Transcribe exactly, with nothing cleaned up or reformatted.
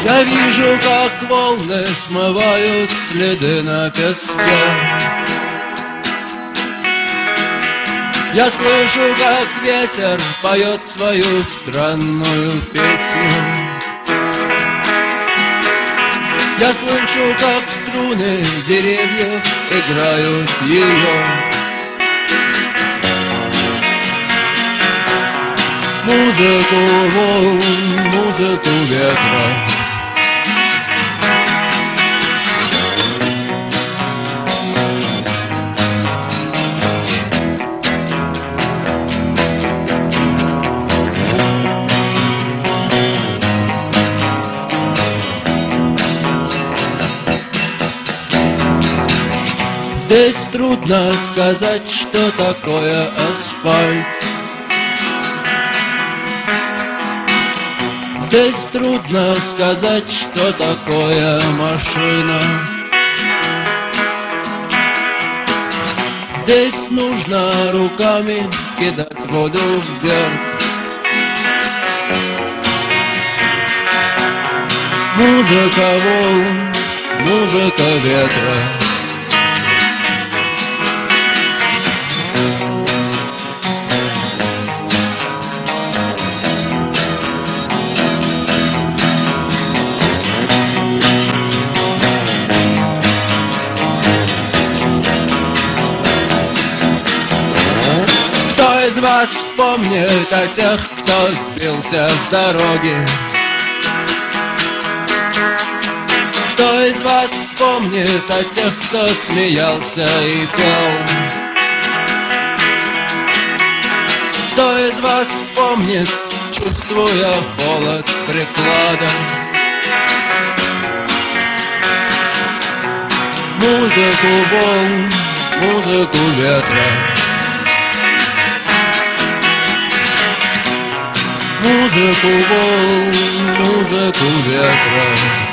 Я вижу, как волны смывают следы на песке. Я слышу, как ветер поет свою странную песню. Я слышу, как струны деревьев играют ее. Музыку волн, музыку ветра. Здесь трудно сказать, что такое асфальт. Здесь трудно сказать, что такое машина. Здесь нужно руками кидать воду вверх. Музыка волн, музыка ветра. Кто из вас вспомнит о тех, кто сбился с дороги? Кто из вас вспомнит о тех, кто смеялся и пел? Кто из вас вспомнит, чувствуя холод приклада? Музыку волн, музыку ветра. Музыку волн, музыку ветра.